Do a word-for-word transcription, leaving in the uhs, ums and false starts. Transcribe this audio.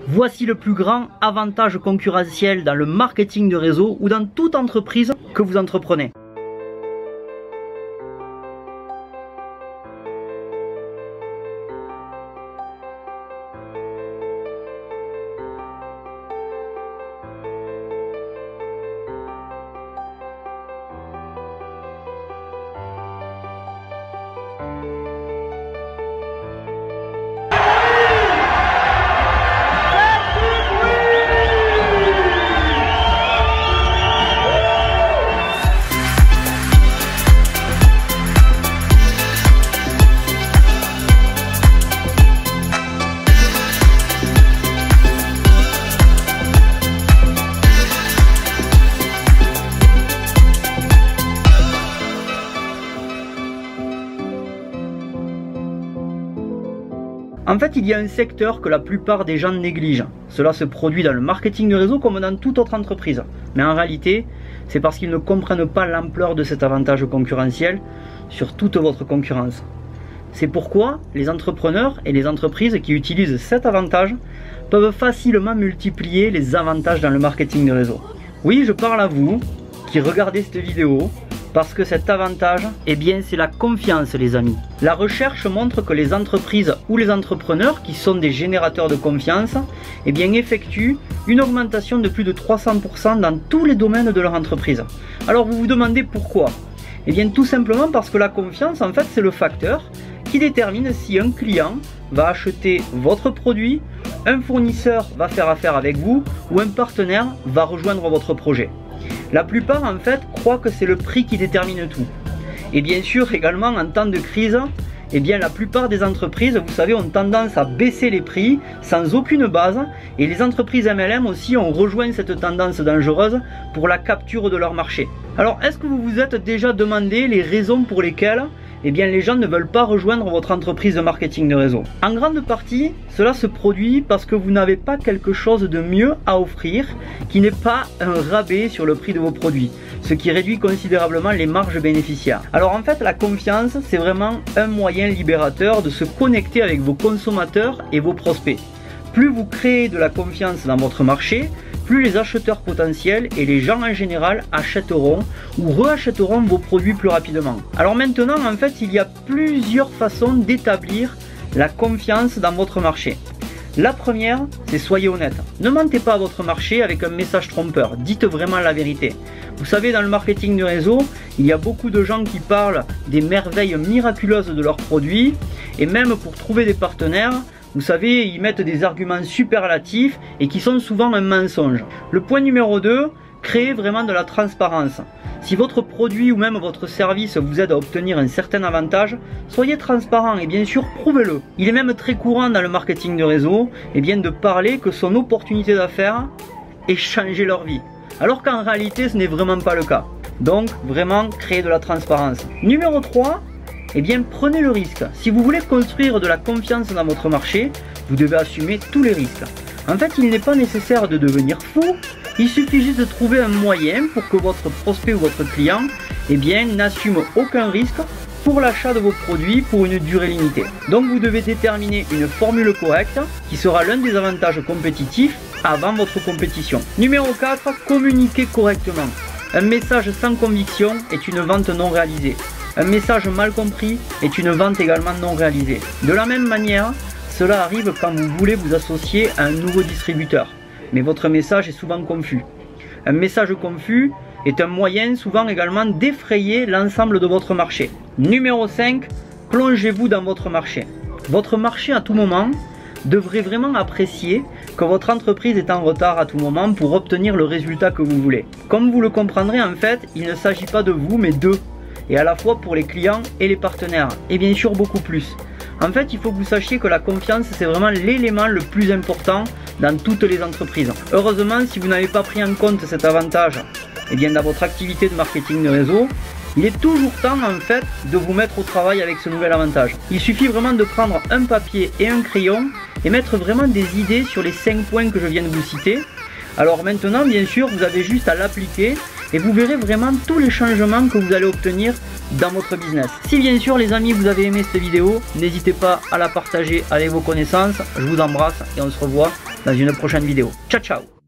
Voici le plus grand avantage concurrentiel dans le marketing de réseau ou dans toute entreprise que vous entreprenez. En fait, il y a un secteur que la plupart des gens négligent. Cela se produit dans le marketing de réseau comme dans toute autre entreprise. Mais en réalité, c'est parce qu'ils ne comprennent pas l'ampleur de cet avantage concurrentiel sur toute votre concurrence. C'est pourquoi les entrepreneurs et les entreprises qui utilisent cet avantage peuvent facilement multiplier les avantages dans le marketing de réseau. Oui, je parle à vous qui regardez cette vidéo. Parce que cet avantage, eh bien, c'est la confiance, les amis. La recherche montre que les entreprises ou les entrepreneurs, qui sont des générateurs de confiance, eh bien, effectuent une augmentation de plus de trois cents pour cent dans tous les domaines de leur entreprise. Alors, vous vous demandez pourquoi? Eh bien, tout simplement parce que la confiance, en fait, c'est le facteur qui détermine si un client va acheter votre produit, un fournisseur va faire affaire avec vous ou un partenaire va rejoindre votre projet. La plupart en fait croient que c'est le prix qui détermine tout. Et bien sûr également en temps de crise, eh bien la plupart des entreprises, vous savez, ont tendance à baisser les prix sans aucune base, et les entreprises M L M aussi ont rejoint cette tendance dangereuse pour la capture de leur marché. Alors est-ce que vous vous êtes déjà demandé les raisons pour lesquelles eh bien, les gens ne veulent pas rejoindre votre entreprise de marketing de réseau? En grande partie, cela se produit parce que vous n'avez pas quelque chose de mieux à offrir qui n'est pas un rabais sur le prix de vos produits, ce qui réduit considérablement les marges bénéficiaires. Alors en fait, la confiance, c'est vraiment un moyen libérateur de se connecter avec vos consommateurs et vos prospects. Plus vous créez de la confiance dans votre marché, plus les acheteurs potentiels et les gens en général achèteront ou réachèteront vos produits plus rapidement. Alors maintenant, en fait, il y a plusieurs façons d'établir la confiance dans votre marché. La première, c'est soyez honnête. Ne mentez pas à votre marché avec un message trompeur. Dites vraiment la vérité. Vous savez, dans le marketing de réseau, il y a beaucoup de gens qui parlent des merveilles miraculeuses de leurs produits, et même pour trouver des partenaires, vous savez, ils mettent des arguments superlatifs et qui sont souvent un mensonge. Le point numéro deux, créez vraiment de la transparence. Si votre produit ou même votre service vous aide à obtenir un certain avantage, soyez transparent et bien sûr prouvez-le. Il est même très courant dans le marketing de réseau eh bien, de parler que son opportunité d'affaires est changer leur vie. Alors qu'en réalité ce n'est vraiment pas le cas. Donc vraiment créez de la transparence. Numéro trois. Eh bien, prenez le risque. Si vous voulez construire de la confiance dans votre marché, vous devez assumer tous les risques. En fait, il n'est pas nécessaire de devenir fou, il suffit juste de trouver un moyen pour que votre prospect ou votre client eh bien, n'assume aucun risque pour l'achat de vos produits pour une durée limitée. Donc, vous devez déterminer une formule correcte qui sera l'un des avantages compétitifs avant votre compétition. Numéro quatre, communiquez correctement. Un message sans conviction est une vente non réalisée. Un message mal compris est une vente également non réalisée. De la même manière, cela arrive quand vous voulez vous associer à un nouveau distributeur, mais votre message est souvent confus. Un message confus est un moyen souvent également d'effrayer l'ensemble de votre marché. Numéro cinq, plongez-vous dans votre marché. Votre marché à tout moment devrait vraiment apprécier que votre entreprise est en retard à tout moment pour obtenir le résultat que vous voulez. Comme vous le comprendrez, en fait, il ne s'agit pas de vous mais d'eux. Et à la fois pour les clients et les partenaires, et bien sûr beaucoup plus. En fait, il faut que vous sachiez que la confiance, c'est vraiment l'élément le plus important dans toutes les entreprises. Heureusement, si vous n'avez pas pris en compte cet avantage eh bien, dans votre activité de marketing de réseau, il est toujours temps en fait de vous mettre au travail avec ce nouvel avantage. Il suffit vraiment de prendre un papier et un crayon et mettre vraiment des idées sur les cinq points que je viens de vous citer. Alors maintenant, bien sûr, vous avez juste à l'appliquer et vous verrez vraiment tous les changements que vous allez obtenir dans votre business. Si bien sûr les amis vous avez aimé cette vidéo, n'hésitez pas à la partager avec vos connaissances. Je vous embrasse et on se revoit dans une prochaine vidéo. Ciao ciao.